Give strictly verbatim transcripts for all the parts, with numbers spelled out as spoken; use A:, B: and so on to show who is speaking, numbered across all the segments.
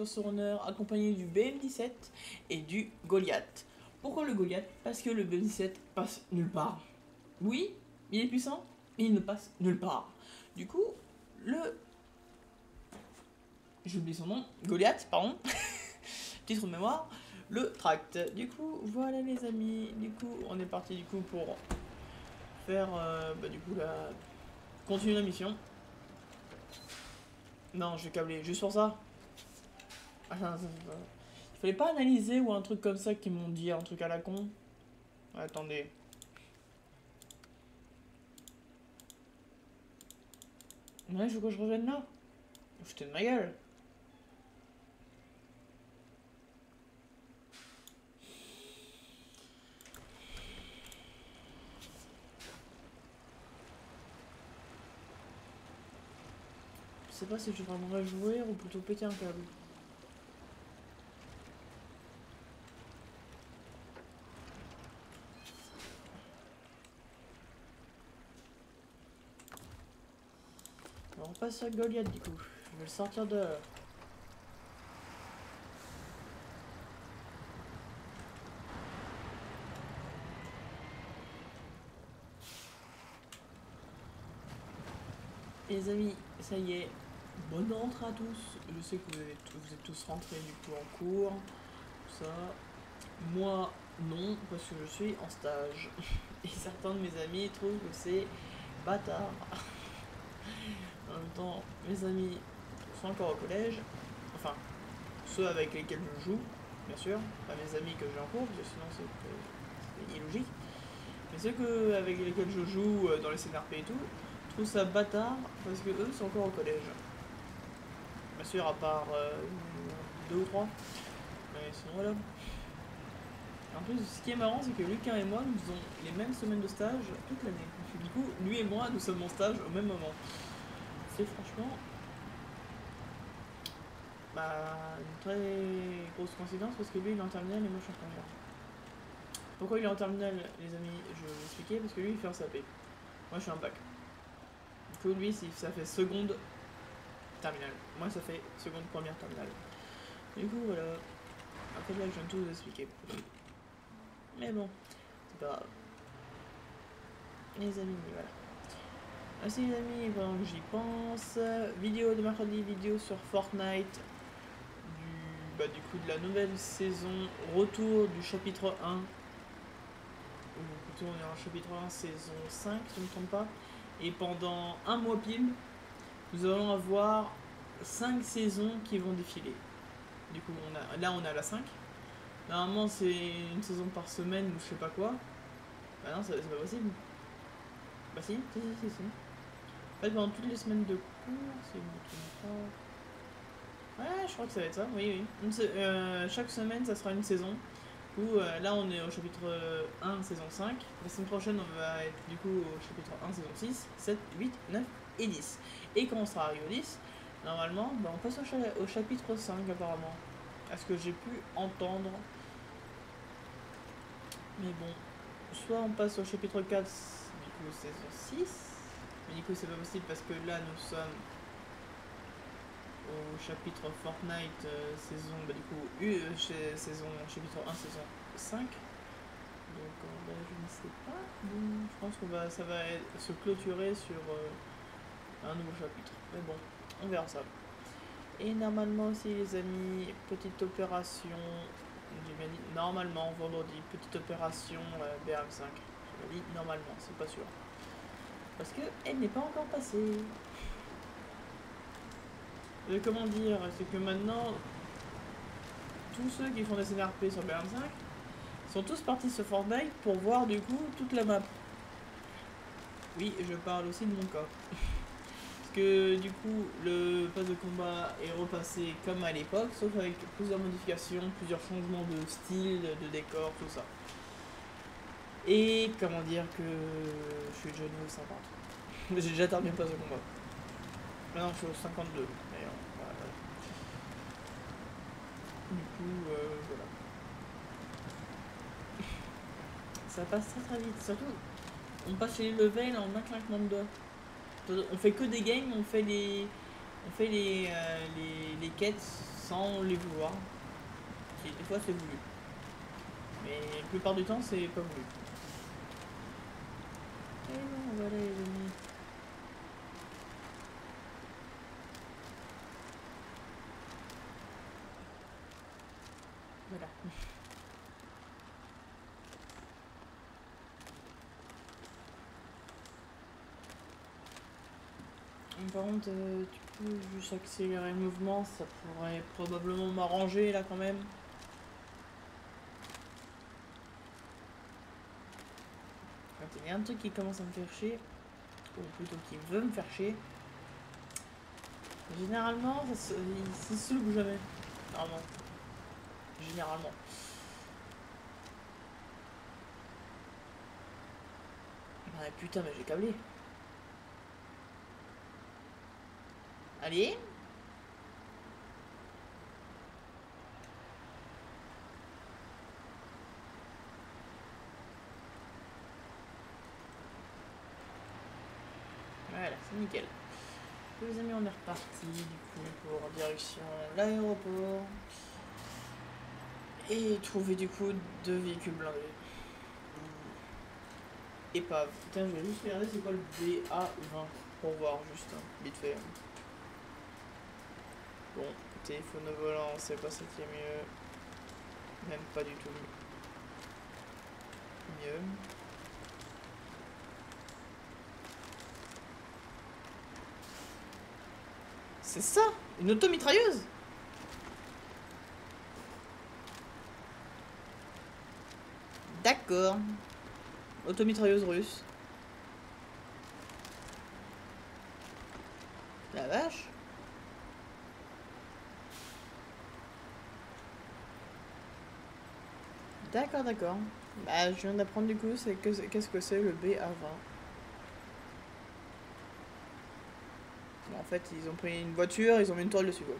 A: sur Sorunner accompagné du B M dix-sept et du Goliath. Pourquoi le Goliath? Parce que le B M dix-sept passe nulle part. Oui, il est puissant, mais il ne passe nulle part. Du coup, le... j'ai oublié son nom, Goliath, pardon, titre de mémoire, le tract. Du coup, voilà les amis, du coup, on est parti du coup pour faire, euh, bah, du coup, la... continuer la mission. Non, je vais câbler juste pour ça. Ah, ça, ça, ça. Il fallait pas analyser ou un truc comme ça qu'ils m'ont dit, un truc à la con. Attendez. Ouais, je veux que je revienne là. Foutez de ma gueule. Je sais pas si je vais vraiment réjouir ou plutôt péter un câble. Alors on passe sur Goliath du coup. Je vais le sortir de... Les amis, ça y est. Bonne rentrée à tous. Je sais que vous, avez vous êtes tous rentrés du coup en cours. Tout ça. Moi, non, parce que je suis en stage. Et certains de mes amis trouvent que c'est bâtard. En même temps, mes amis sont encore au collège. Enfin, ceux avec lesquels je joue, bien sûr. Pas mes amis que j'ai en cours, parce que sinon c'est illogique. Mais ceux que, avec lesquels je joue dans les C N R P et tout, trouvent ça bâtard parce que eux sont encore au collège. Bien sûr, à part euh, deux ou trois. Mais sinon, voilà. En plus, ce qui est marrant, c'est que Lucas et moi, nous faisons les mêmes semaines de stage toute l'année. Du coup, lui et moi, nous sommes en stage au même moment. C'est franchement... bah, une très grosse coïncidence parce que lui, il est en terminale et moi, je suis en première. Pourquoi il est en terminale, les amis? Je vais vous expliquer. Parce que lui, il fait un C A P. Moi, je suis en bac. Du coup, lui, ça fait seconde terminale. Moi, ça fait seconde première terminale. Du coup, voilà. Après, là, je viens de tout vous expliquer. Mais bon, c'est pas grave. Les amis, voilà. Ainsi, les amis, pendant que j'y pense, vidéo de mercredi, vidéo sur Fortnite, du, bah, du coup, de la nouvelle saison, retour du chapitre un. Ou plutôt, on est en chapitre un, saison cinq, si je ne me trompe pas. Et pendant un mois pile, nous allons avoir cinq saisons qui vont défiler. Du coup, on a, là, on est à la cinq. Normalement, c'est une saison par semaine ou je sais pas quoi. Bah non, c'est pas possible. Bah si, si, si, si. En fait, pendant toutes les semaines de cours, si je me trompe pas... Ouais, je crois que ça va être ça, oui, oui. Une se euh, chaque semaine, ça sera une saison. Où euh, là, on est au chapitre un, saison cinq. La semaine prochaine, on va être du coup au chapitre un, saison six, sept, huit, neuf et dix. Et quand on sera arrivé au dix, normalement, bah, on passe au, cha au chapitre cinq apparemment. À ce que j'ai pu entendre. Mais bon, soit on passe au chapitre quatre, du coup saison six. Mais du coup c'est pas possible parce que là nous sommes au chapitre Fortnite euh, saison, bah du coup euh, chez, saison chapitre un, saison cinq. Donc euh, bah, je ne sais pas. Donc, je pense que bah, ça va être, se clôturer sur euh, un nouveau chapitre. Mais bon, on verra ça. Et normalement aussi les amis, petite opération, j'ai bien dit normalement vendredi, petite opération euh, B R M cinq. J'ai dit normalement, c'est pas sûr. Parce que elle n'est pas encore passée. Et comment dire, c'est que maintenant, tous ceux qui font des C N R P sur B R M cinq sont tous partis sur Fortnite pour voir du coup toute la map. Oui, je parle aussi de mon cas. Que du coup le pass de combat est repassé comme à l'époque, sauf avec plusieurs modifications, plusieurs changements de style, de décor, tout ça. Et comment dire que je suis déjà au niveau cinquante. J'ai déjà terminé le pass de combat. Maintenant je suis au cinquante-deux. D'ailleurs, voilà. Du coup, euh, voilà. Ça passe très très vite. Surtout, on passe chez les levels en un claquement de doigts. On fait que des games, on fait les, on fait les, euh, les, les quêtes sans les vouloir. Et des fois c'est voulu. Mais la plupart du temps c'est pas voulu. Et bon, voilà les amis. Voilà. Par contre, euh, tu peux juste accélérer le mouvement, ça pourrait probablement m'arranger là quand même. Quand il y a un truc qui commence à me faire chier, ou plutôt qui veut me faire chier, généralement, ça se, il se souleve jamais. Normalement. Généralement. Ah putain, mais j'ai câblé. Allez. Voilà, c'est nickel. Les amis, on est reparti du coup pour direction l'aéroport. Et trouver du coup deux véhicules blindés. Épave. Putain, je vais juste regarder c'est quoi le B A vingt pour voir juste, hein, vite fait. Bon, téléphone au volant, c'est pas ça qui est mieux. Même pas du tout mieux. C'est ça, une automitrailleuse. D'accord. Automitrailleuse russe. La vache. D'accord, d'accord. Bah, je viens d'apprendre du coup, c'est qu'est-ce que c'est le B A vingt. Bon, en fait, ils ont pris une voiture, ils ont mis une toile dessus. Quoi.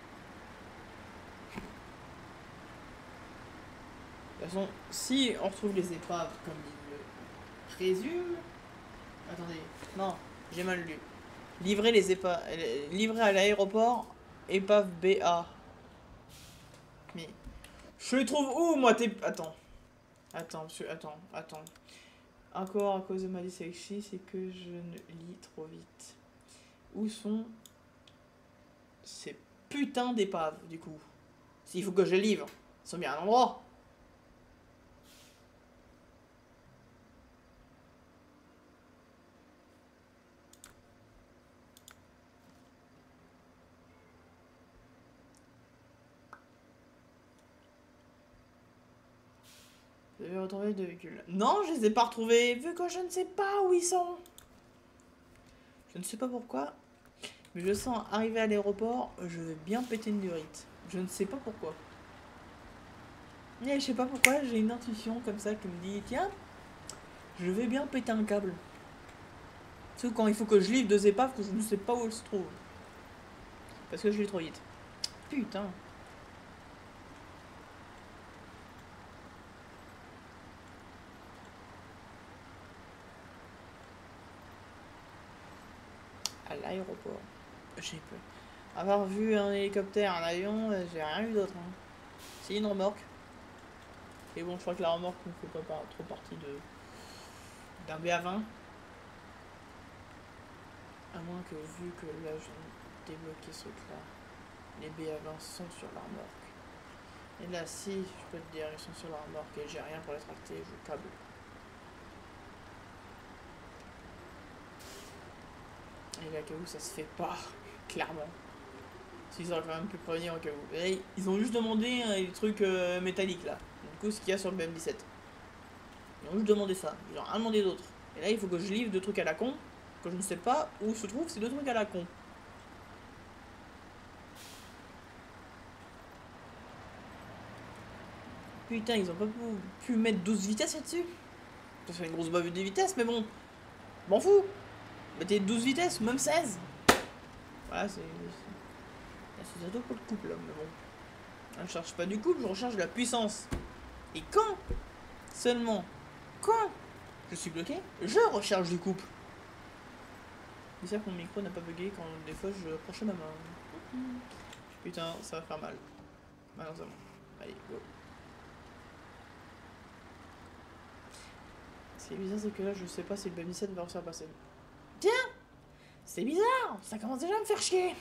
A: De toute façon, si on retrouve les épaves comme ils le présument... Attendez, non, j'ai mal lu. Livrer les épaves... Livrer à l'aéroport, épave B A. Mais... Je les trouve où, moi, tes... Attends. Attends, monsieur, attends, attends. Encore à cause de ma dyslexie, c'est que je ne lis trop vite. Où sont ces putains d'épaves, du coup? S'il faut que je livre, ils sont bien à l'endroit. Vous avez retrouvé deux véhicules. Non, je les ai pas retrouvés, vu que je ne sais pas où ils sont. Je ne sais pas pourquoi, mais je sens arriver à l'aéroport, je vais bien péter une durite. Je ne sais pas pourquoi. Mais je sais pas pourquoi, j'ai une intuition comme ça qui me dit, tiens, je vais bien péter un câble. Surtout quand il faut que je livre deux épaves que je ne sais pas où elles se trouvent. Parce que je lis trop vite. Putain. À l'aéroport. J'ai peur. Avoir vu un hélicoptère, un avion, j'ai rien vu d'autre. Hein. C'est une remorque. Et bon, je crois que la remorque ne fait pas trop partie de d'un B A vingt. À moins que, vu que là, je viens de débloquer ce truc-là, les B A vingt sont sur la remorque. Et là, si, je peux te dire, ils sont sur la remorque et j'ai rien pour les tracter, je câble. Et là, au cas où, ça se fait pas, clairement. S'ils auraient quand même pu prévenir au cas où. Et ils ont juste demandé hein, les trucs euh, métalliques là. Du coup, ce qu'il y a sur le B M dix-sept. Ils ont juste demandé ça. Ils ont rien demandé d'autre. Et là, il faut que je livre deux trucs à la con. Que je ne sais pas où se trouvent ces deux trucs à la con. Putain, ils ont pas pu, pu mettre douze vitesses là-dessus. Ça fait une grosse bavure de vitesse, mais bon. M'en fous. Mettez douze vitesses, même seize. Voilà, c'est. C'est surtout pour le couple, là, mais bon. Je ne cherche pas du couple, je recherche de la puissance. Et quand seulement, quand je suis bloqué, je recherche du couple. C'est ça que mon micro n'a pas bugué quand des fois je approchais ma main. Putain, ça va faire mal. Malheureusement. Allez, go. Ce qui est bizarre, c'est que là, je sais pas si le baby set va réussir à passer. Tiens! C'est bizarre! Ça commence déjà à me faire chier!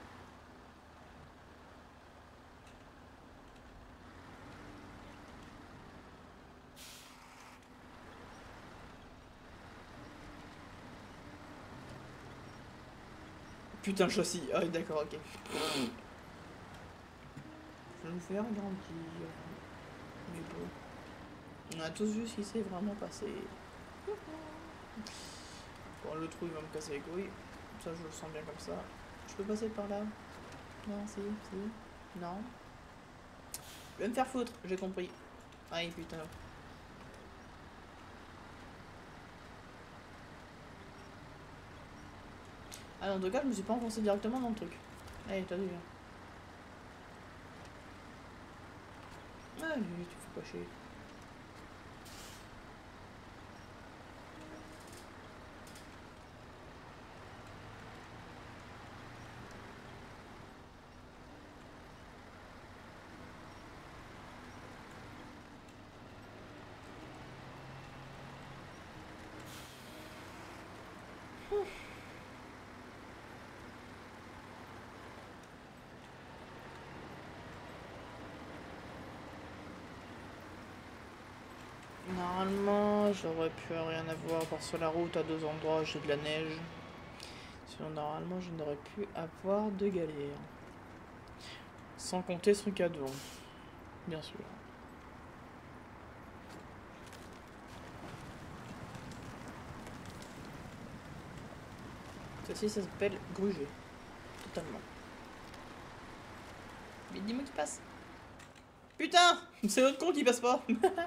A: Putain, le châssis. Ah oui, d'accord, ok. Je vais me faire grandir. Mais bon. On a tous vu ce qui s'est vraiment passé. Bon, le trou il va me casser les couilles. Ça, je le sens bien comme ça. Je peux passer par là? Non, si, si. Non. Je vais me faire foutre, j'ai compris. Aïe, putain. Ah, en tout cas, je me suis pas enfoncé directement dans le truc. Allez, t'as vu. Ah, lui, tu fais pas chier. Normalement, j'aurais pu rien avoir parce que sur la route à deux endroits j'ai de la neige. Sinon, normalement, je n'aurais pu avoir de galère. Sans compter ce truc à devant. Bien sûr. Ceci, ça s'appelle gruger. Totalement. Mais dis-moi qui passe. Putain! C'est l'autre con qui passe pas.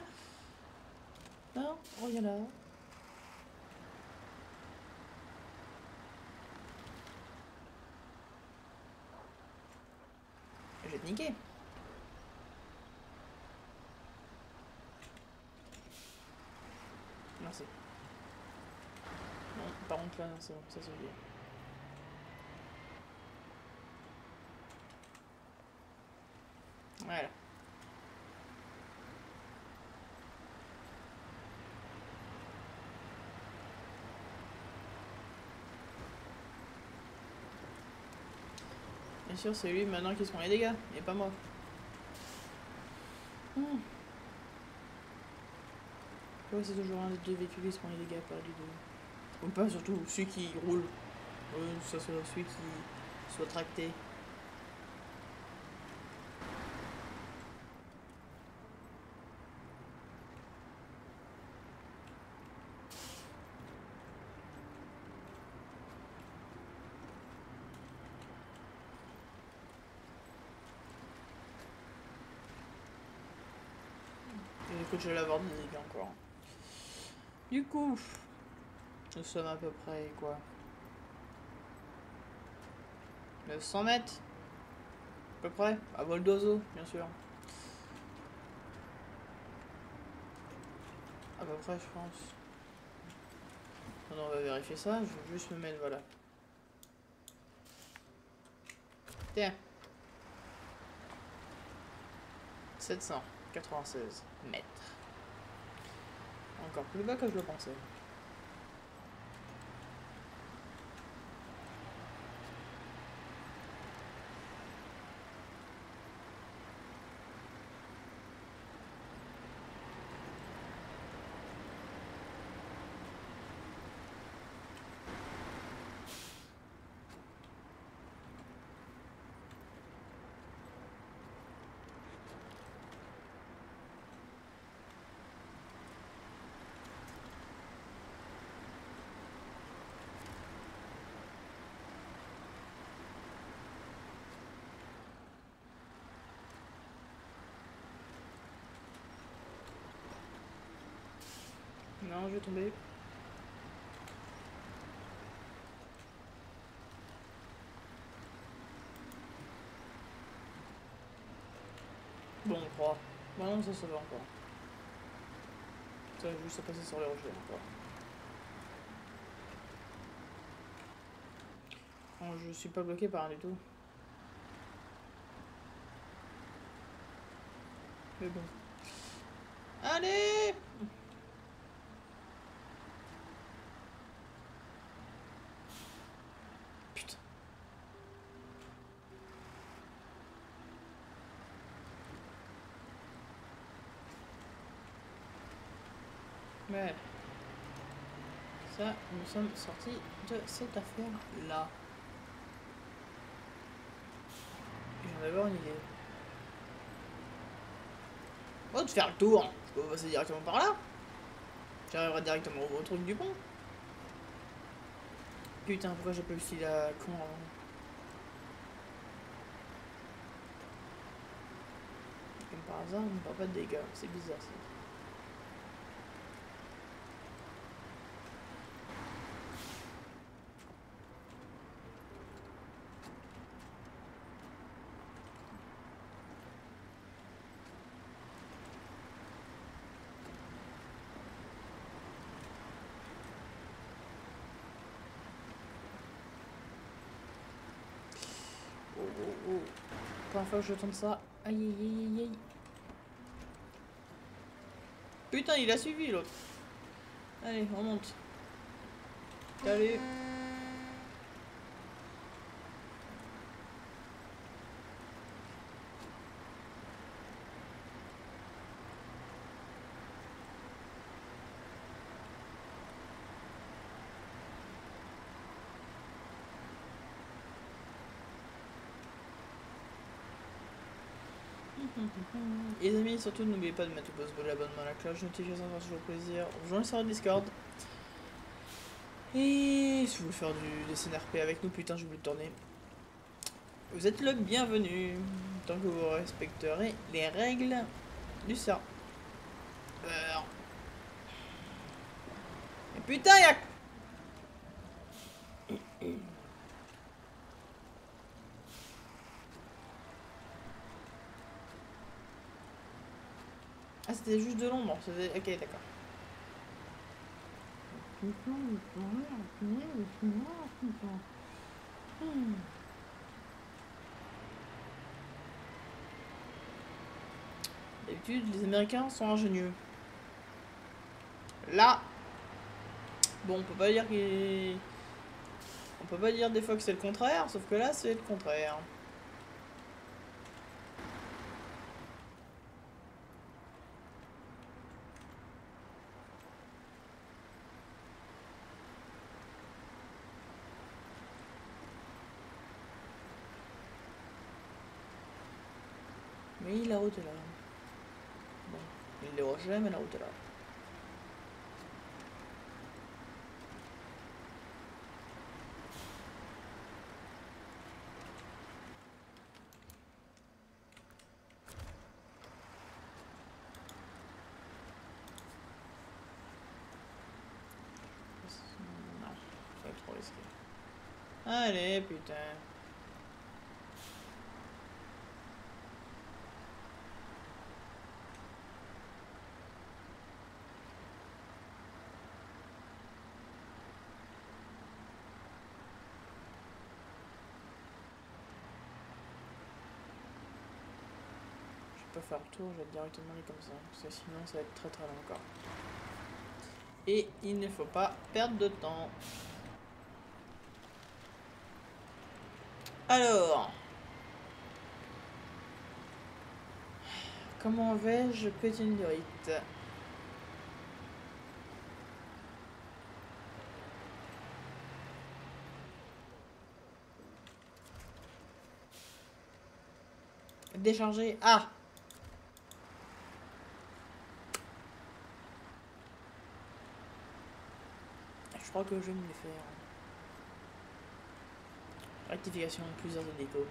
A: Non? Oh, il y en a. Je vais te niquer. Merci. Non, par contre là, c'est bon, ça se vient. Voilà. Bien sûr, c'est lui maintenant qui se prend les dégâts, et pas moi. Hmm. Ouais, c'est toujours un des deux véhicules qui se prend les dégâts, pas les deux. Ou pas, surtout celui qui roule. Ouais, ça soit celui qui soit tracté. Et écoute, je vais l'avoir des dégâts encore. Du coup, nous sommes à peu près quoi? neuf cents mètres? À peu près? À vol d'oiseau, bien sûr. À peu près, je pense. Non, on va vérifier ça, je vais juste me mettre, voilà. Tiens. sept cent quatre-vingt-seize mètres. Encore plus bas que je le pensais. Non, je vais tomber. Bon, on croit. Bah non, ça, ça va encore. Ça va juste à passer sur les rochers encore. Bon, je suis pas bloqué par rien du tout. Mais bon. Allez! Putain. Ouais. Ça, nous sommes sortis de cette affaire-là. Je viens d'avoir une idée. Oh, de faire le tour. Je peux passer directement par là. J'arriverai directement au truc du pont. Putain, pourquoi j'ai pas eu la con avant? Comme par hasard, on ne parle pas de dégâts. C'est bizarre ça. Oh oh oh. Première fois que je tente ça. Aïe aïe aïe aïe. Putain, il a suivi l'autre. Allez, on monte. Salut. Les amis, surtout n'oubliez pas de mettre au pouce bleu, l'abonnement à la cloche, notification, ça fait toujours plaisir. Rejoins le serveur Discord. Et si vous voulez faire du dessin R P avec nous, putain, j'ai oublié de tourner. Vous êtes le bienvenu, tant que vous respecterez les règles du serveur. Et putain, y'a... Ah, c'était juste de l'ombre, c'était... Ok, d'accord. D'habitude, les Américains sont ingénieux. Là, bon, on peut pas dire qu'il... On peut pas dire des fois que c'est le contraire, sauf que là, c'est le contraire. Mais la route est là. Bon, il les rejet, mais la route est là. Non, ça va être trop risqué. Allez, putain. Je vais pas faire le tour, je vais directement aller comme ça, parce que sinon ça va être très très long encore. Et il ne faut pas perdre de temps. Alors, comment vais-je, petite Dorite? Décharger. Ah! Je crois que je vais me les faire. Rectification, plusieurs déco.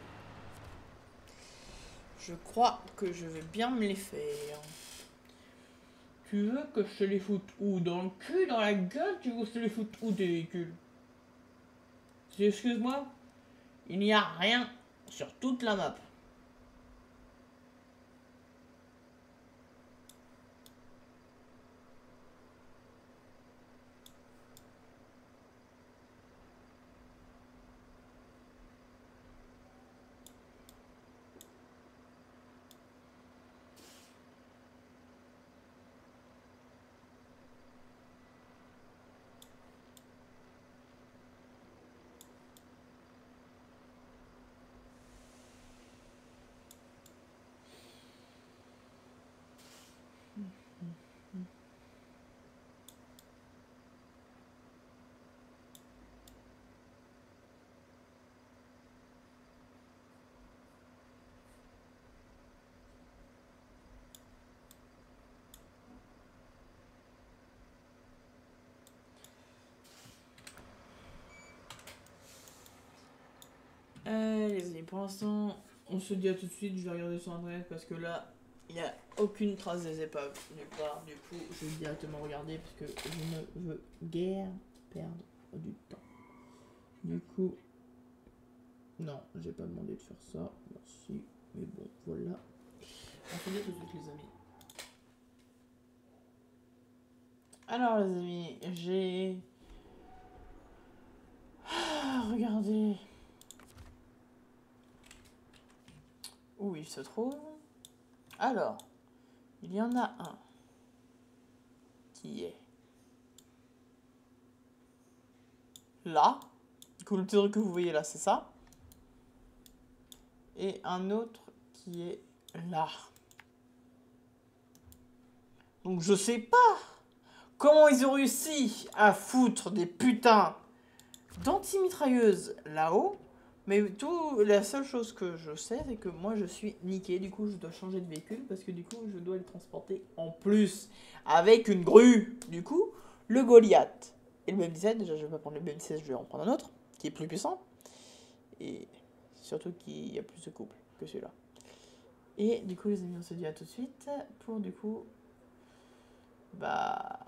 A: Je crois que je vais bien me les faire. Tu veux que je te les foute où? Dans le cul, dans la gueule? Tu veux que je te les foute où, tes véhicules? Excuse-moi, il n'y a rien sur toute la map. Euh, les amis, pour l'instant, on se dit à tout de suite. Je vais regarder sur internet parce que là, il n'y a aucune trace des épaves nulle part. Du coup, je vais directement regarder parce que je ne veux guère perdre du temps. Du coup, non, j'ai pas demandé de faire ça. Merci, mais bon, voilà. On se dit tout de suite, les amis. Alors, les amis, j'ai regardé où il se trouve. Alors, il y en a un qui est là. Du coup, le petit truc que vous voyez là, c'est ça. Et un autre qui est là. Donc, je sais pas comment ils ont réussi à foutre des putains d'anti-mitrailleuses là-haut. Mais tout, la seule chose que je sais, c'est que moi, je suis niqué. Du coup, je dois changer de véhicule parce que du coup, je dois les transporter en plus avec une grue. Du coup, le Goliath et le B M dix-sept, déjà, je vais pas prendre le B M dix-sept, je vais en prendre un autre qui est plus puissant. Et surtout qu'il y a plus de couple que celui-là. Et du coup, les amis, on se dit à tout de suite pour du coup, bah,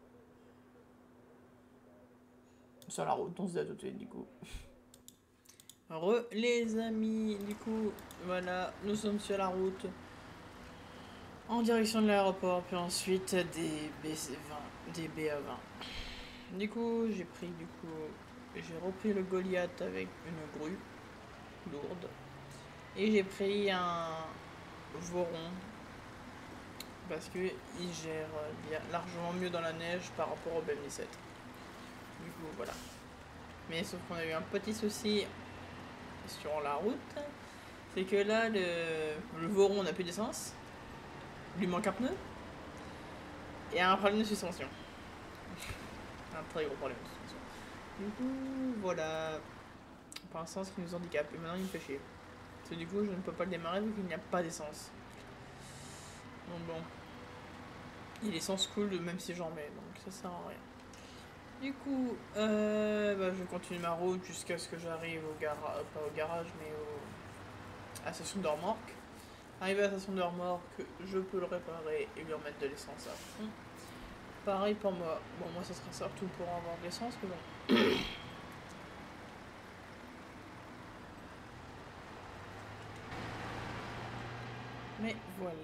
A: sur la route. On se dit à tout de suite, du coup. Re, les amis, du coup, voilà, nous sommes sur la route en direction de l'aéroport, puis ensuite des B C vingt, des B A vingt. Du coup, j'ai pris, du coup, j'ai repris le Goliath avec une grue lourde. Et j'ai pris un Voron parce que il gère bien, largement mieux dans la neige par rapport au B M dix-sept. Du coup, voilà. Mais sauf qu'on a eu un petit souci sur la route. C'est que là, le, le Voron n'a plus d'essence. Il lui manque un pneu. Et un problème de suspension. Un très gros problème de suspension. Du coup, voilà. Pour l'instant, ce qui nous handicape. Et maintenant, il me fait chier. Parce que du coup, je ne peux pas le démarrer vu qu'il n'y a pas d'essence. Donc bon. Il est essence cool même si j'en mets. Donc ça sert à rien. Du coup, euh, bah, je continue ma route jusqu'à ce que j'arrive au garage. Pas au garage, mais au... à la station de remorque. Arrivé à la station de remorque, je peux le réparer et lui remettre de l'essence à fond. Pareil pour moi. Bon, moi, ça sera surtout pour avoir de l'essence, mais bon. Mais voilà.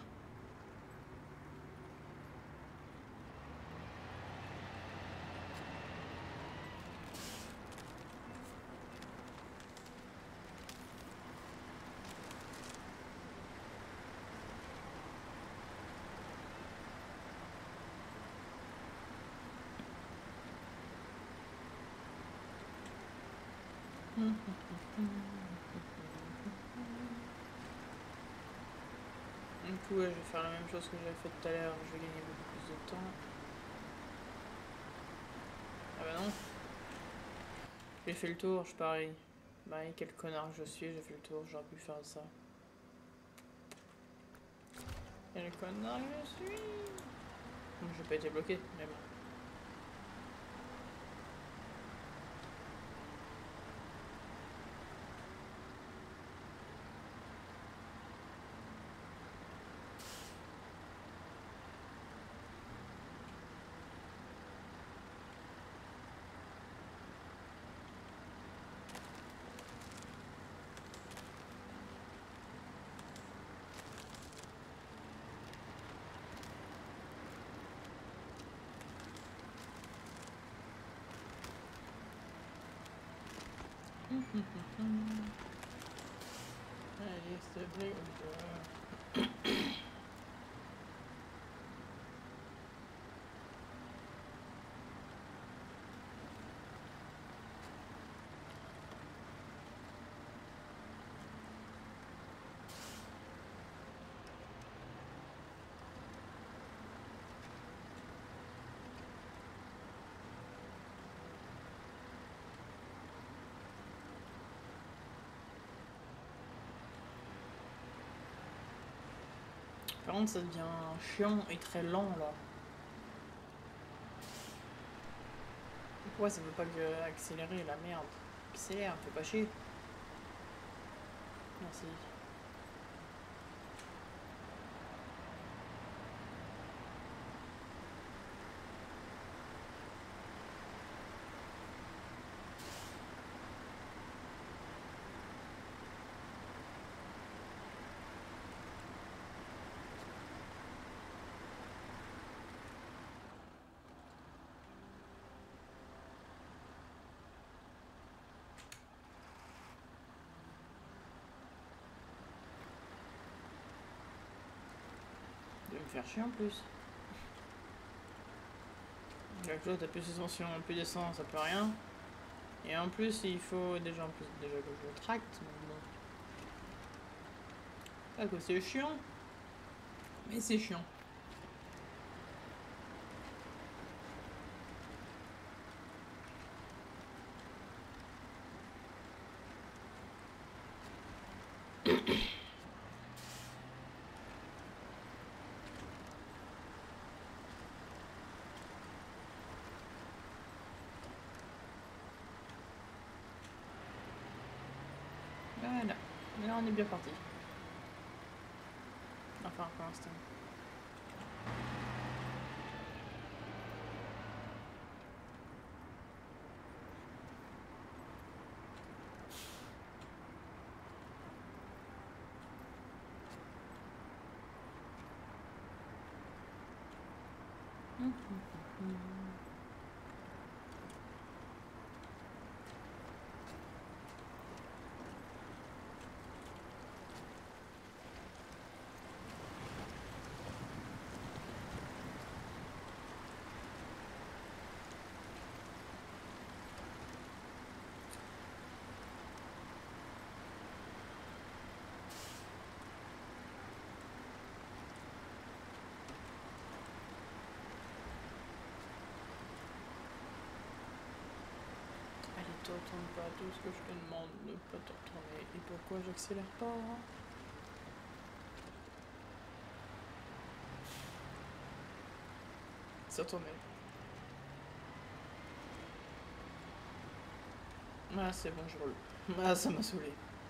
A: Du coup, ouais, je vais faire la même chose que j'avais fait tout à l'heure. Je vais gagner beaucoup plus de temps. Ah bah non. J'ai fait le tour, je parie. Bah, quel connard que je suis, j'ai fait le tour. J'aurais pu faire ça. Quel connard que je suis. Donc, j'ai pas été bloqué, mais bon. Allez, s'il te plaît. Par contre, ça devient chiant et très lent là. Pourquoi ça veut pas que accélérer la merde? Accélère, fais pas chier. Merci. De me faire chier en plus. La cloche, t'as plus d'ascension, plus d'essence, ça peut rien. Et en plus, il faut déjà, en plus, déjà que je le tracte. Ah, quoi, c'est chiant. Mais c'est chiant. Voilà. Là, on est bien parti. Enfin, pour l'instant. Allez, te retourne pas, tout ce que je te demande, ne pas te retourner. Et pourquoi j'accélère pas? Ça tournait. Ah, c'est bon, je roule. Ah, ça m'a saoulé.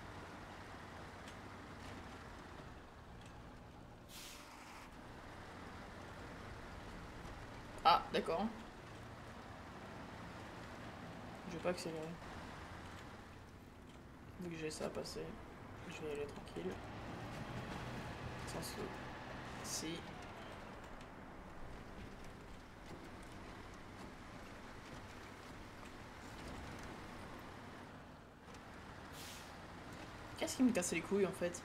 A: Ah, d'accord. Je vais pas accélérer. Vu que j'ai ça à passer, je vais y aller tranquille. Sans se... Si. Qu'est-ce qui me casse les couilles en fait?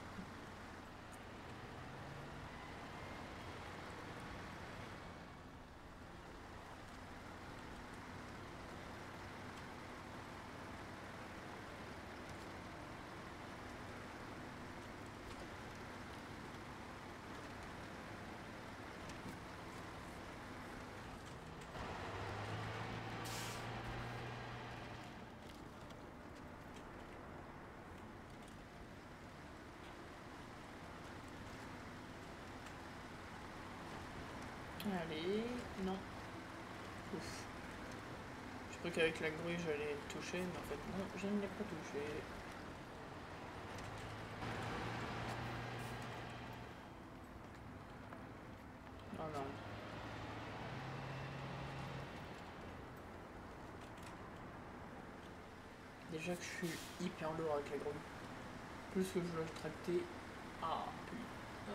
A: Allez, non. Ouf. Je crois qu'avec la grue j'allais toucher, mais en fait non, je ne l'ai pas touché. Oh non. Déjà que je suis hyper lourd avec la grue. Plus que je dois le tracter. Ah putain.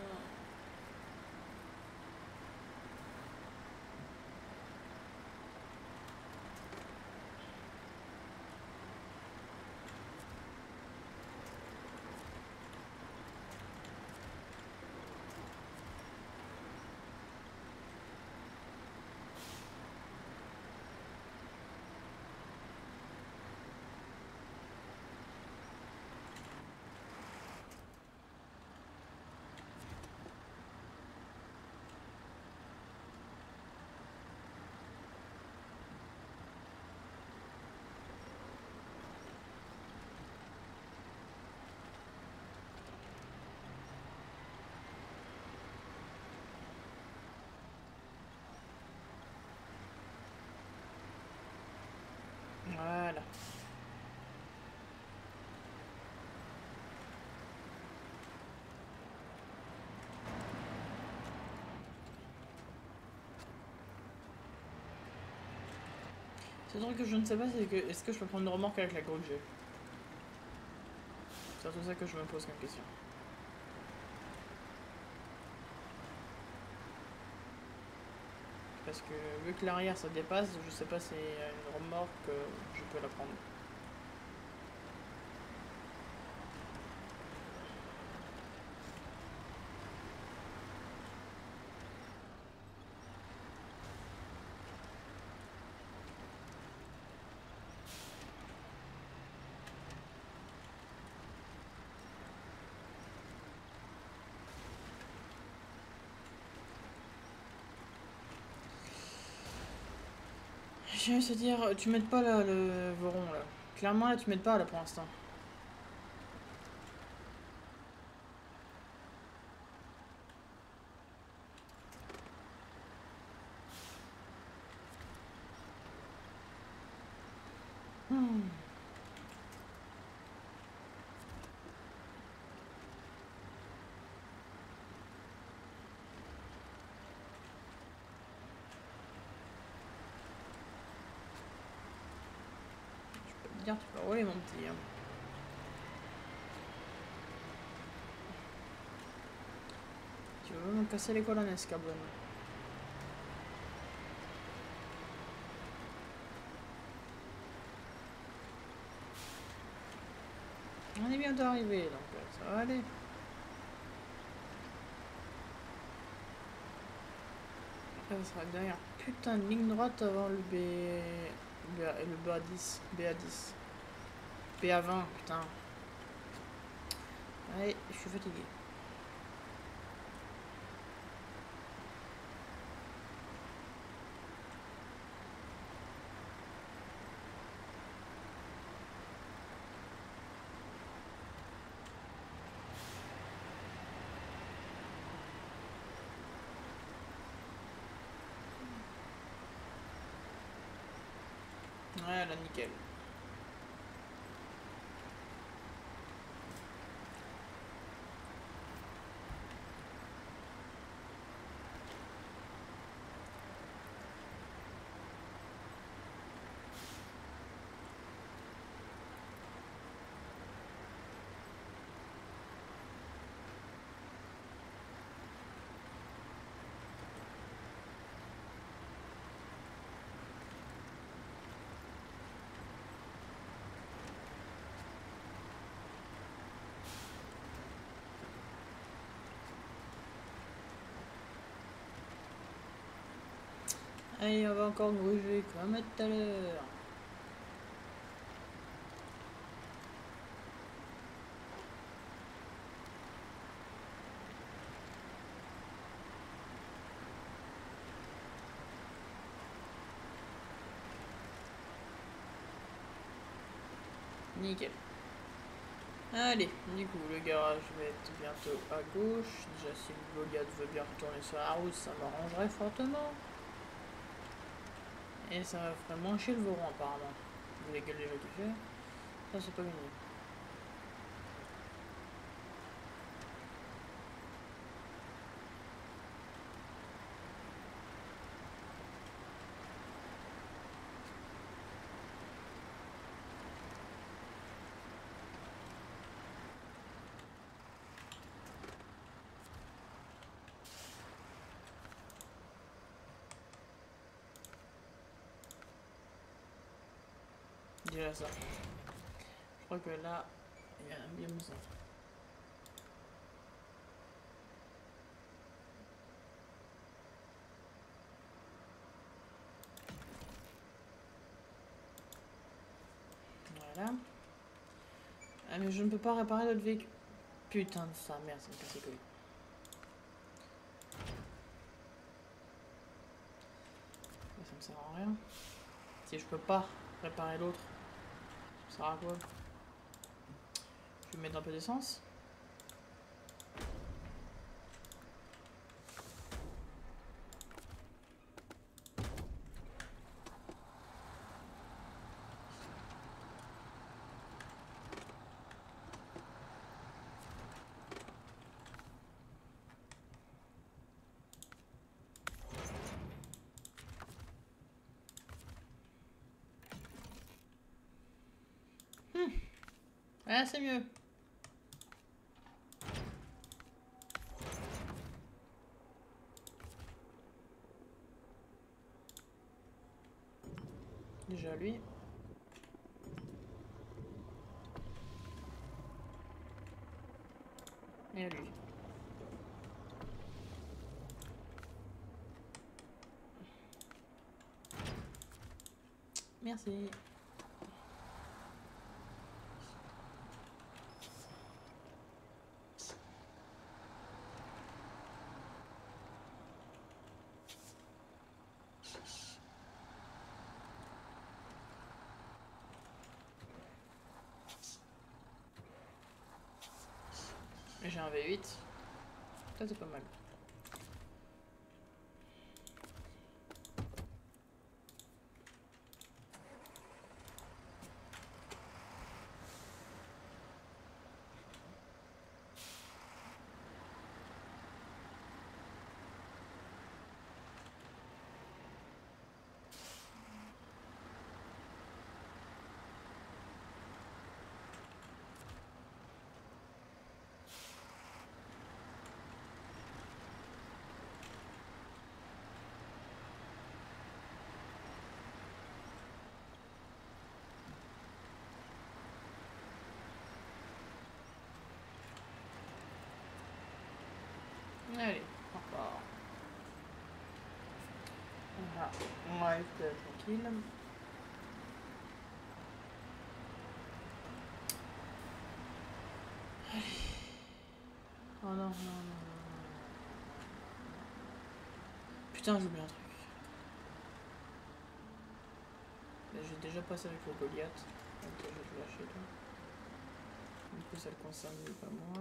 A: C'est truc que je ne sais pas, c'est que est-ce que je peux prendre une remorque avec la grue que j'ai? C'est surtout ça que je me pose comme question. Parce que vu que l'arrière ça dépasse, je sais pas si une remorque euh, je peux la prendre. J'ai envie de se dire, tu m'aides pas là, le voron là. Clairement là, tu m'aides pas là pour l'instant. Hmm. Je peux te dire, tu peux rouler mon petit. Hein. Tu veux me casser les colonnes, Carbone. On est bientôt arrivé, donc ça va aller. Là, ça sera derrière. Putain, une ligne droite avant le B... B... le B A dix. B A dix. B A vingt, putain. Allez, je suis fatigué. Ouais, là, nickel. Allez, on va encore gruger comme tout à l'heure. Nickel. Allez, du coup, le garage va être bientôt à gauche. Déjà, si le Goliath veut bien retourner sur la route, ça m'arrangerait fortement. Et ça ferait moins chier le volant, apparemment. Vu les gueules déjà qu'il fait. Ça, c'est pas mignon. Déjà ça. Je crois que là, il y a un bien besoin. Voilà. Ah mais je ne peux pas réparer l'autre véhicule. Putain de ça, merde, ça me casse les couilles. Ça me sert à rien. Si je peux pas réparer l'autre, ça sert à quoi? Je vais mettre un peu d'essence. Ah, c'est mieux. Déjà lui. Et à lui. Merci. J'ai un V huit. Ça c'est pas mal. Allez, on repart. Voilà. On va rester tranquille. Allez. Oh non, non, non, non. Putain, j'ai oublié un truc. J'ai déjà passé avec le Goliath. Ok, je vais te lâcher toi. Du coup, ça le concerne pas moi.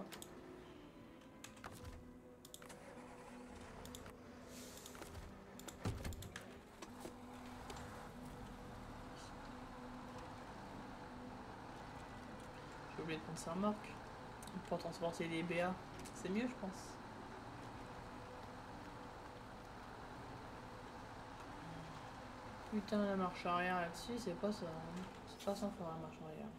A: J'ai oublié de prendre sa remorque. Pour transporter les B A. C'est mieux, je pense. Putain, la marche arrière là-dessus, c'est pas ça. Hein. C'est pas sans faire la marche arrière.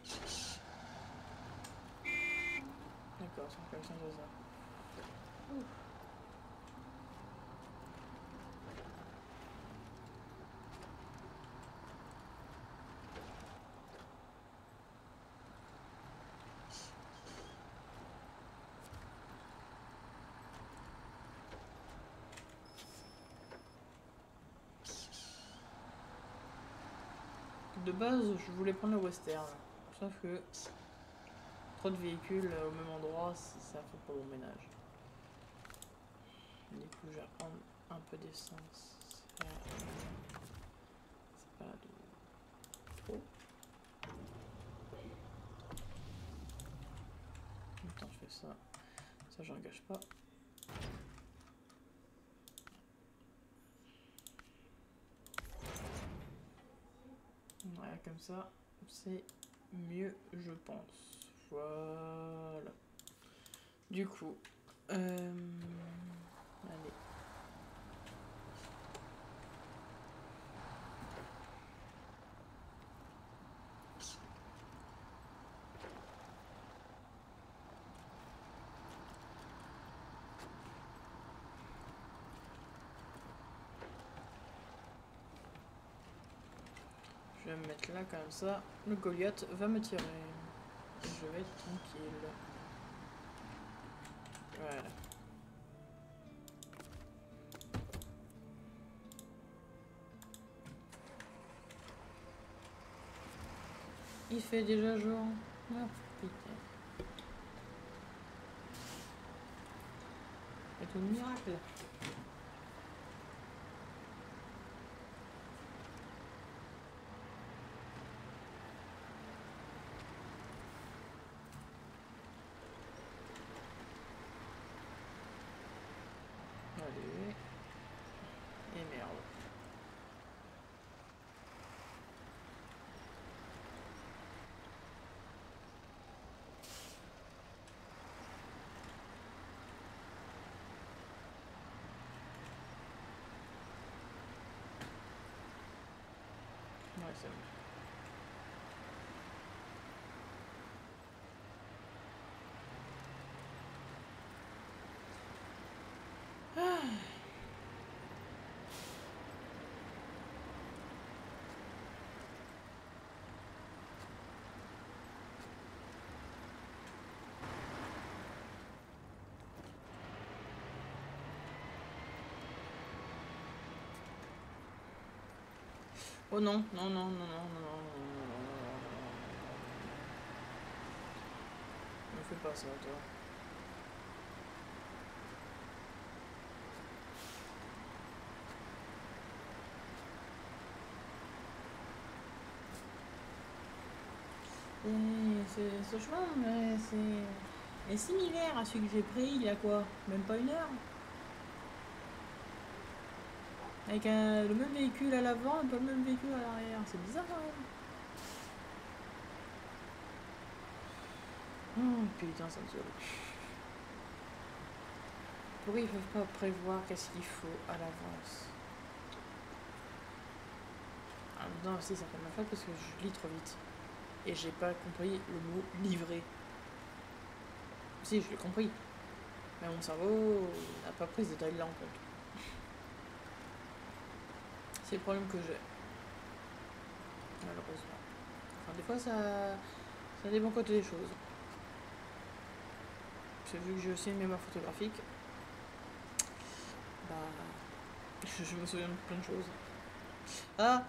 A: D'accord, sans collection de ça. Ouf. De base, je voulais prendre le western. Sauf que trop de véhicules au même endroit, ça fait pas bon ménage. Du coup, je vais reprendre un peu d'essence. C'est pas de trop. Attends, je fais ça. Ça, j'engage pas. Ouais, comme ça, c'est mieux, je pense. Voilà. Du coup, euh... allez. Je vais me mettre là comme ça. Le Goliath va me tirer. Je vais être tranquille. Voilà. Il fait déjà jour. Oh putain. C'est un miracle. Allez. Et merde. Ouais, c'est bon. Oh non, non, non, non, non, non, non, non, non, non, non. Ne fais pas ça, toi. Et ce chemin, c'est similaire à celui que j'ai pris il y a quoi? Même pas une heure? Avec un, le même véhicule à l'avant et pas le même véhicule à l'arrière. C'est bizarre quand même. Oh putain, ça me saoule. Pourquoi ils peuvent pas prévoir qu'est-ce qu'il faut à l'avance? Ah non, aussi ça fait ma faute parce que je lis trop vite. Et j'ai pas compris le mot livrer. Si, je l'ai compris. Mais mon cerveau n'a pas pris ce détail-là en compte. C'est le problème que j'ai. Malheureusement. Enfin, des fois, ça, ça a des bons côtés des choses. J'ai vu que j'ai aussi une mémoire photographique. Bah, je, je me souviens de plein de choses. Ah!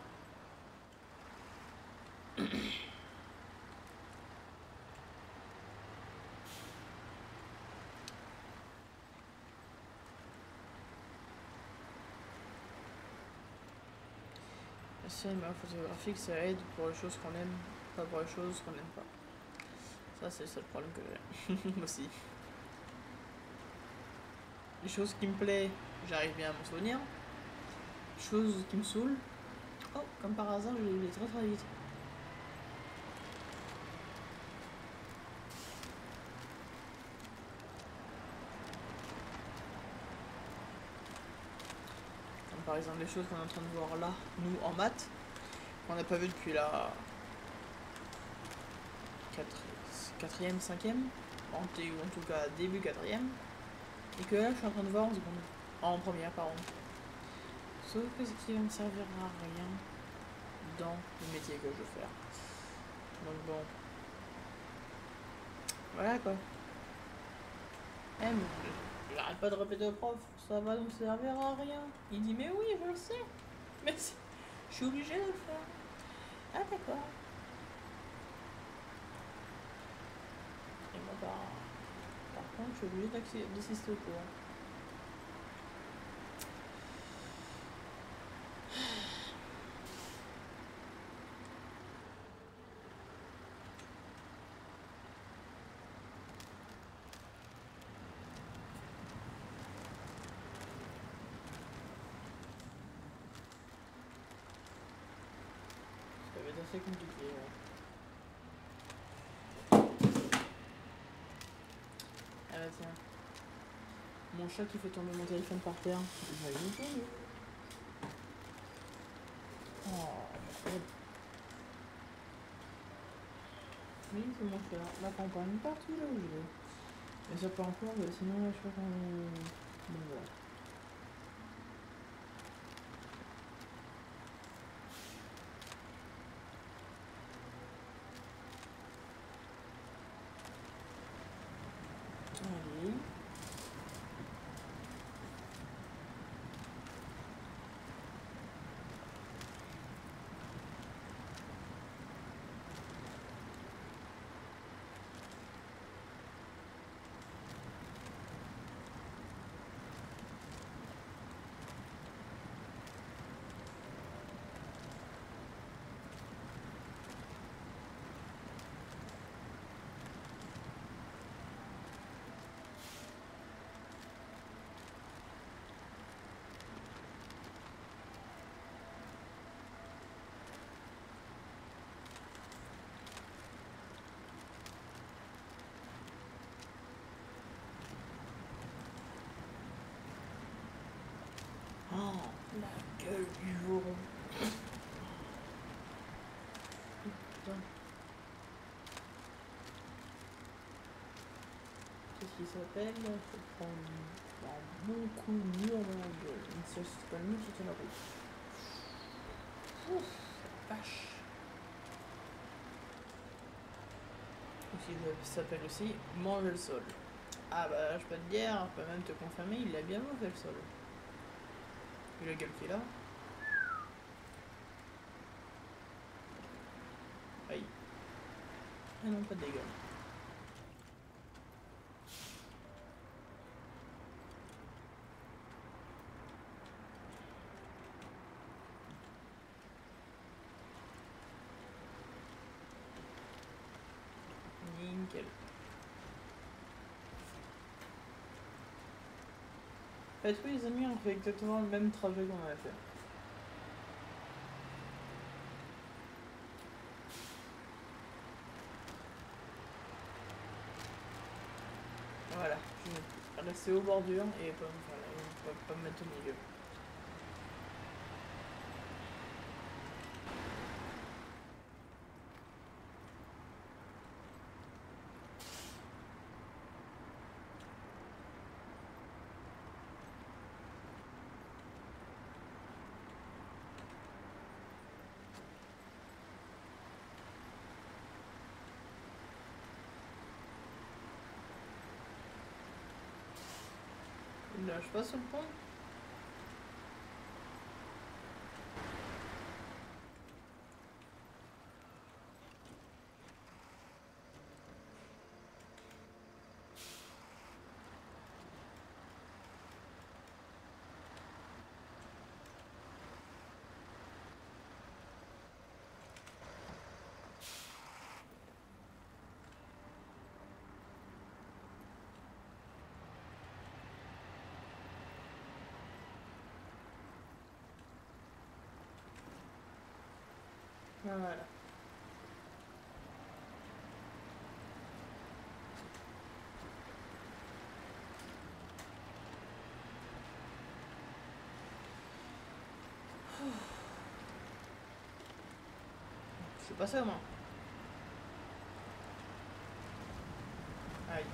A: La mémoire photographique, ça aide pour les choses qu'on aime, pas pour les choses qu'on n'aime pas. Ça, c'est le seul problème que j'ai. Aussi. Les choses qui me plaisent, j'arrive bien à m'en souvenir. Les choses qui me saoulent, oh, comme par hasard, je les oublie très très vite. Comme par exemple les choses qu'on est en train de voir là, nous en maths, qu'on n'a pas vu depuis la quatrième, cinquième, en, en tout cas début quatrième, et que là je suis en train de voir en seconde, en première pardon. Sauf que ce qui va me servir à rien dans le métier que je veux faire. Donc bon, voilà quoi. Eh, mais j'arrête pas de répéter au prof, ça va nous servir à rien. Il dit mais oui, je le sais, mais je suis obligée de le faire. Ah d'accord. Et moi par, par contre, je suis obligée d'assister au cours. Ça va être assez compliqué. Ouais. Ah bah tiens. Mon chat qui fait tomber mon téléphone par terre. Il va y tomber. Oh, oui, c'est mon chat. La campagne partout là où je vais. Mais ça peut encore, sinon là, je crois qu'on... Bon, voilà. Allez. Oh, la gueule du voron. Putain. Qu'est-ce qu'il s'appelle? Faut prendre un bon coup de mur dans la gueule. Ça, c'est pas le mur, c'était la route. Ouf, vache. Il s'appelle aussi manger le sol. Ah bah, je peux te dire, je peux même te confirmer, il a bien mangé le sol. Et la gueule qui est là. Aïe. Ah non, pas de dégâts. Nickel. En fait, oui, les amis, on fait exactement le même trajet qu'on avait fait. Voilà, je vais rester aux bordures et pas, voilà, pas, pas me mettre au milieu. Là, je passe sur le pont. Voilà. Je suis passé au moins. Aïe.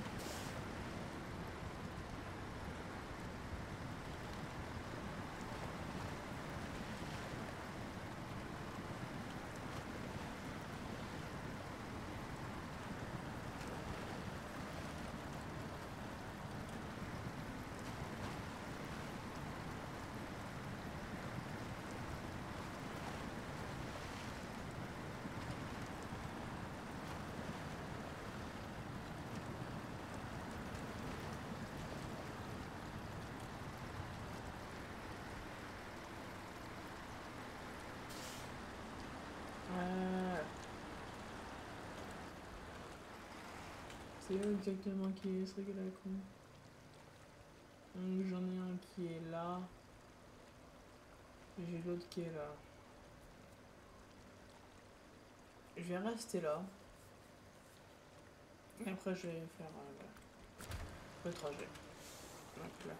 A: Euh... C'est où exactement qui est ce truc là con. Donc j'en ai un qui est là. J'ai l'autre qui est là. Je vais rester là. Et après je vais faire euh, le trajet. Donc là.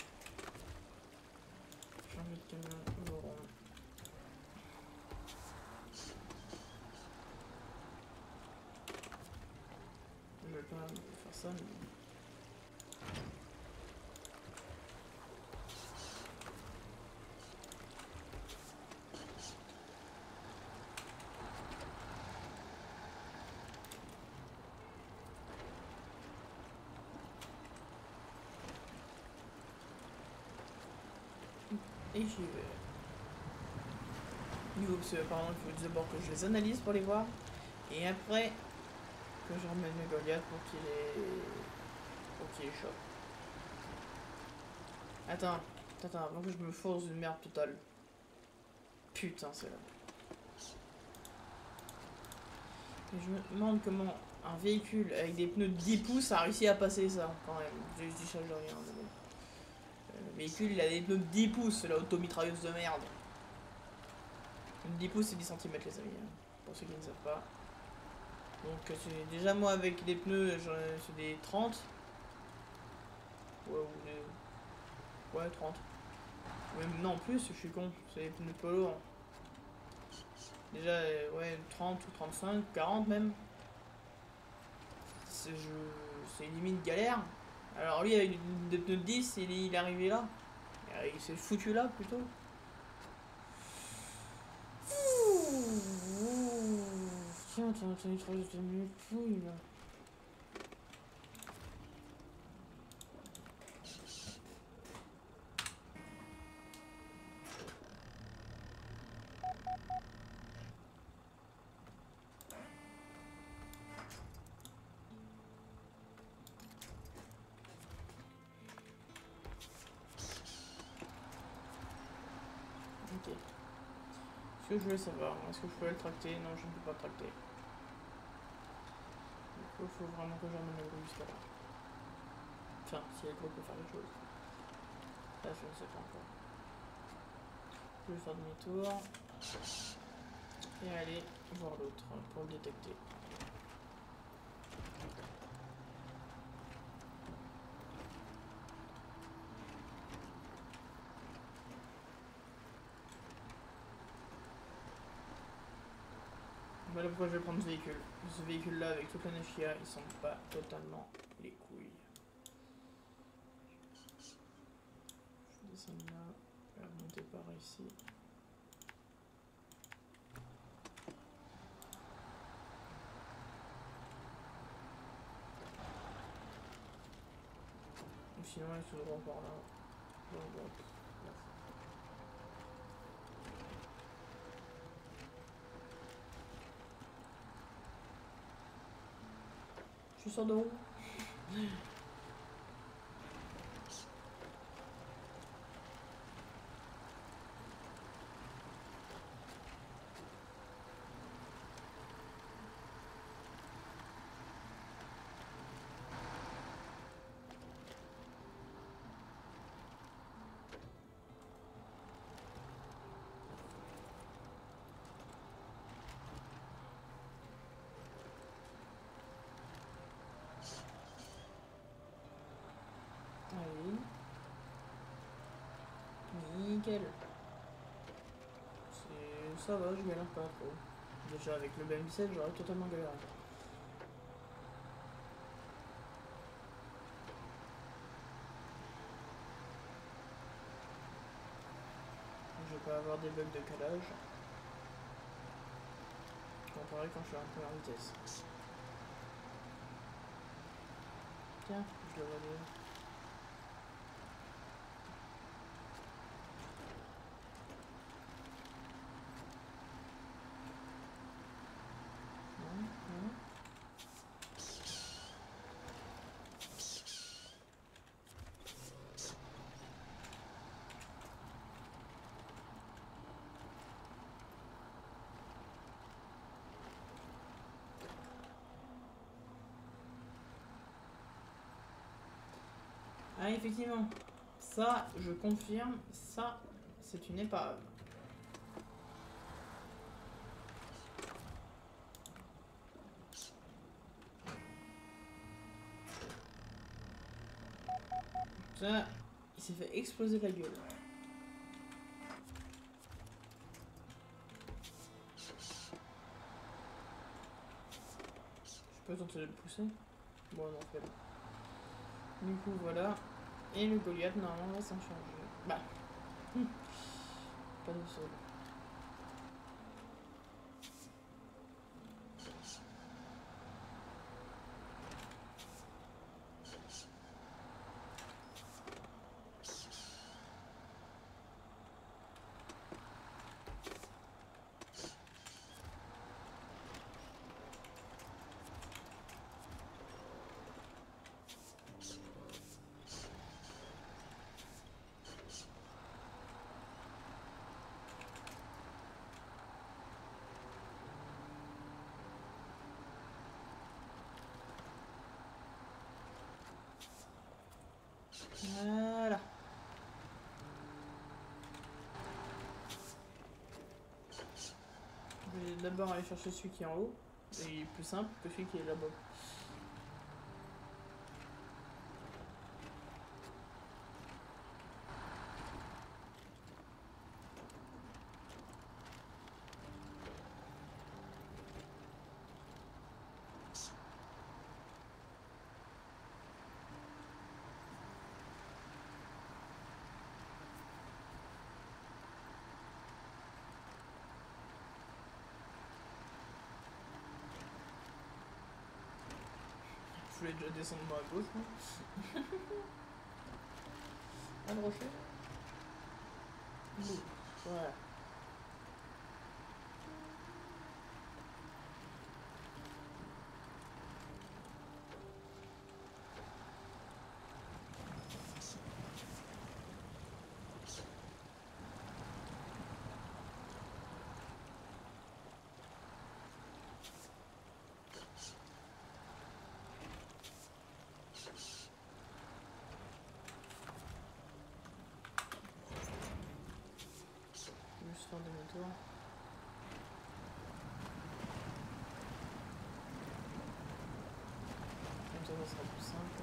A: Changer de camion au rond. Je vais pas faire ça mais... Et j'y vais. Niveau parce que apparemment il faut d'abord que je les analyse pour les voir. Et après que je remette mes Goliaths pour qu'il les... pour qu'il les chope. Attends, attends, avant que je me force une merde totale. Putain, c'est là. Et je me demande comment un véhicule avec des pneus de dix pouces a réussi à passer ça, quand même. Je dis ça, je rien, mais bon. Le véhicule, il a des pneus de dix pouces, la automitrailleuse de merde. dix pouces, c'est dix centimètres, les amis, hein, pour ceux qui ne savent pas. Donc, c'est déjà moi avec des pneus, c'est des trente. Ouais, ou des... Ouais, trente. Ouais, non, plus, je suis con, c'est des pneus polo. Hein. Déjà, euh, ouais, trente ou trente-cinq, quarante même. C'est je... limite galère. Alors lui, avec des pneus de dix, il est, il est arrivé là. Il s'est foutu là, plutôt. Tiens, tiens, tiens, il te reste deux minutes couilles, là. Ok. Ce que je voulais savoir, est-ce que je pouvais le tracter? Non, je ne peux pas le tracter. Il faut vraiment que j'emmène le groupe jusqu'à là. Enfin, si le groupe peut faire les choses. Là, je ne sais pas encore. Je vais faire demi-tour. Et aller voir l'autre pour le détecter. Voilà pourquoi je vais prendre ce véhicule. Ce véhicule là avec toute la neige qu'il y a, ils sont pas totalement les couilles. Je descends là, je vais remonter par ici. Ou sinon ils se droit par là. Bon, bon. Je sors de où? Allez. Nickel. Ça va, je galère pas trop. Déjà avec le B M dix-sept, j'aurais totalement galéré. Je vais pas avoir des bugs de calage. Comparé quand je suis en première vitesse. Tiens, je le vois déjà. Non, non. Ah, effectivement, ça, je confirme, ça, c'est une épave. Ça, il s'est fait exploser la gueule. Je peux tenter de le pousser? Bon, non, fait bon. Du coup, voilà. Et le Goliath, normalement, va s'en changer. Bah. Pas de sol. Voilà. Je vais d'abord aller chercher celui qui est en haut. Et il est plus simple que celui qui est là-bas. Je voulais déjà descendre moi à gauche, moi. Un rocher. Oui. Ouais. faire demi-tour. Comme ça, ça sera plus simple.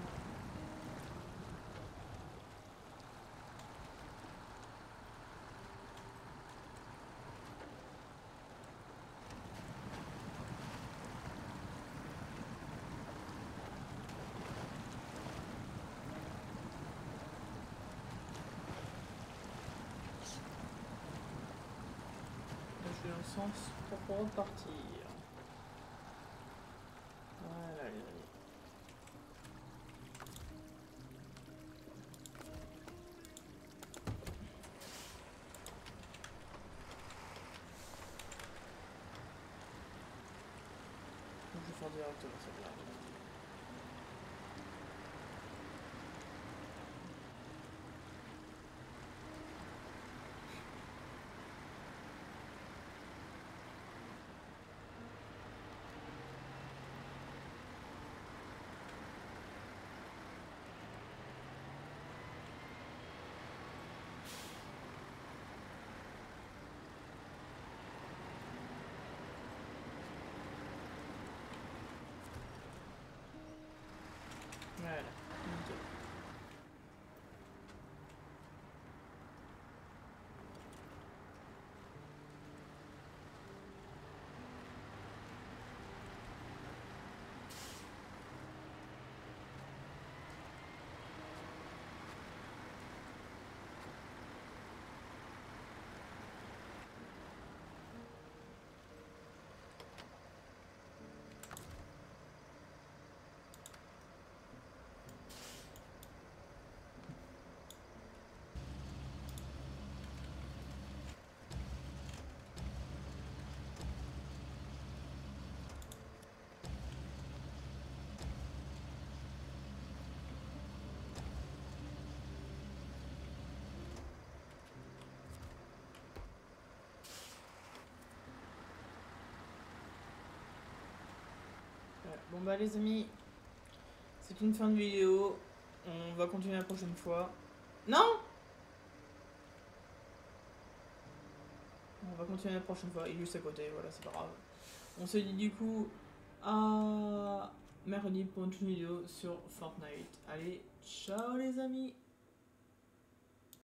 A: Dans le sens pour repartir. Voilà les amis. Donc je vais faire directement celle-là. Voilà, nickel. Voilà. Bon bah les amis, c'est une fin de vidéo. On va continuer la prochaine fois. Non! On va continuer la prochaine fois. Il est juste à côté, voilà, c'est pas grave. On se dit du coup à mercredi pour une vidéo sur Fortnite. Allez, ciao les amis!